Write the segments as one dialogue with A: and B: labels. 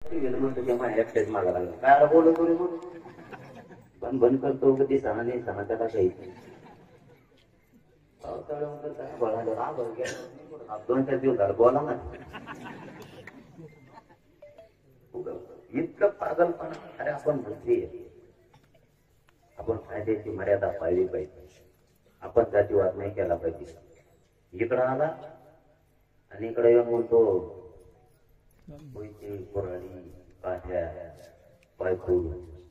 A: म्हणतो की माझ्या एकटेच मागा लागला काय बोलू बोलू पण बंद करतो कधी सणा नाही सणा कसा काही दोन चार दिवस झालं बोला ना इतकं पागलपणा अरे आपण बुद्धी आहे आपण फायद्याची मर्यादा पाळली पाहिजे आपण जातीवाद नाही केला पाहिजे इकडं आला आणि इकडे येऊन म्हणतो कोराडी काठ्या पायखूर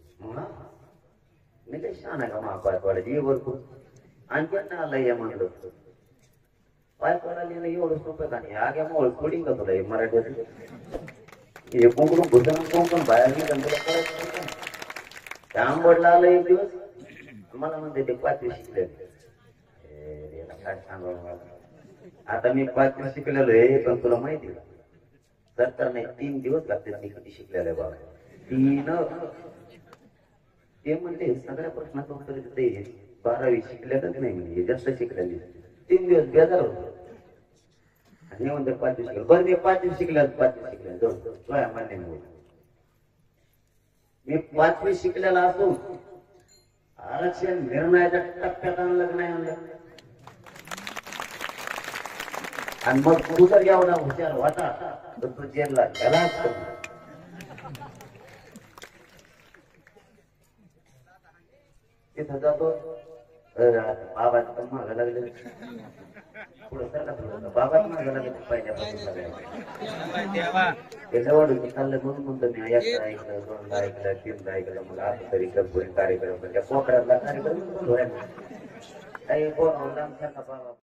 A: मी काही छान आहे का मा पायपाडाची ये भरपूर आणखी ना आला या म्हणलं पायपाडाला एवढं सोपं का नाही आग्या मग थोडी का तुला मराठीत हे कोंकडून भूषण कोंकण बाहेर नाही आंबडला आलं एक दिवस मला म्हणते ते 5वी शिकले काय सांगा आता मी 5वी शिकलेलो आहे पण तुला माहिती का सरकारने 3 दिवस लागते मी किती शिकलेलं आहे बाबा 3 ते म्हणते सगळ्या प्रश्नाचं उत्तर देते 12वी शिकल्यातच नाही म्हणजे जास्त शिकलेली 3 दिवस बेजार होतो आणि म्हणते 5वी शिकले बरं मी 5वी शिकल्या दोन मान्य मी 5वी शिकलेला असून आरक्षण निर्णयाच्या टप्प्यात आणलं नाही आणलं आणि मग तू जर एवढा हुशार होता तर तू जेलला गेलाच तिथं जातो बाबाचं पण मागं लागलं पुढं सरला बाबाच मागं लागलं पहिल्यापासून सगळ्या त्याच्यावर चाललं म्हणून म्हणतो मी एकदा ऐकलं 2दा ऐकलं 3दा ऐकलं मग आता तरी कार्यक्रम म्हणजे पोखरातला कार्यक्रम काही कोण